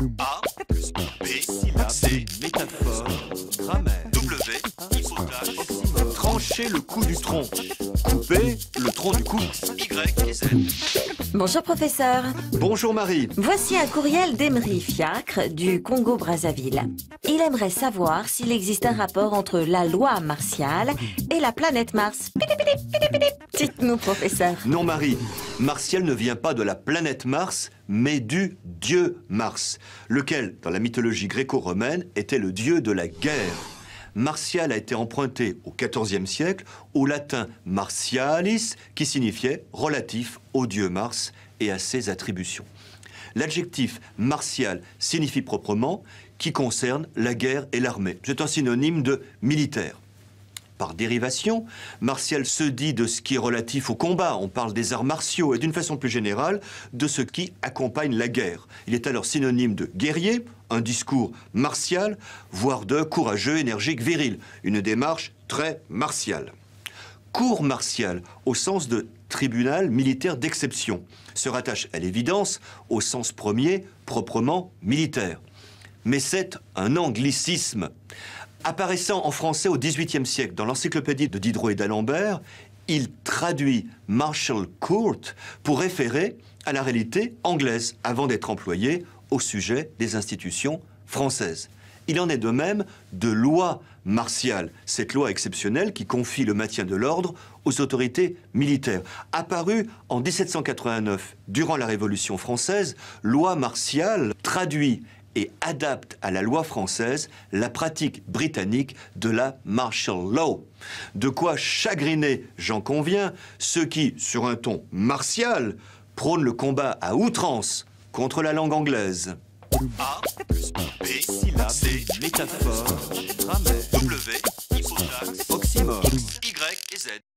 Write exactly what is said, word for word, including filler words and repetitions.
A plus B, C, métaphore, grammaire, W, hypothèse, oxymore. Trancher le cou du tronc, couper le tronc du cou, Y et Z. Bonjour professeur. Bonjour Marie. Voici un courriel d'Emery Fiacre du Congo-Brazzaville. Il aimerait savoir s'il existe un rapport entre la loi martiale et la planète Mars. Pidi, pidi, pidi, pidi. Dites-nous professeur. Non Marie, Martial ne vient pas de la planète Mars, mais du dieu Mars, lequel, dans la mythologie gréco-romaine, était le dieu de la guerre. Martial a été emprunté au quatorzième siècle au latin martialis, qui signifiait relatif au dieu Mars et à ses attributions. L'adjectif martial signifie proprement qui concerne la guerre et l'armée. C'est un synonyme de militaire. Par dérivation, martial se dit de ce qui est relatif au combat. On parle des arts martiaux et d'une façon plus générale de ce qui accompagne la guerre. Il est alors synonyme de guerrier, un discours martial, voire de courageux, énergique, viril. Une démarche très martiale. Cour martiale, au sens de tribunal militaire d'exception, se rattache à l'évidence au sens premier, proprement militaire. Mais c'est un anglicisme. Apparaissant en français au dix-huitième siècle dans l'encyclopédie de Diderot et d'Alembert, il traduit Martial Court pour référer à la réalité anglaise avant d'être employé au sujet des institutions françaises. Il en est de même de loi martiale, cette loi exceptionnelle qui confie le maintien de l'ordre aux autorités militaires. Apparue en mille sept cent quatre-vingt-neuf durant la Révolution française, loi martiale traduit et adapte à la loi française la pratique britannique de la martial law. De quoi chagriner, j'en conviens, ceux qui, sur un ton martial, prônent le combat à outrance contre la langue anglaise. A plus B, C, métaphore, grammaire, W, hypothèse, oxymore, Y et Z.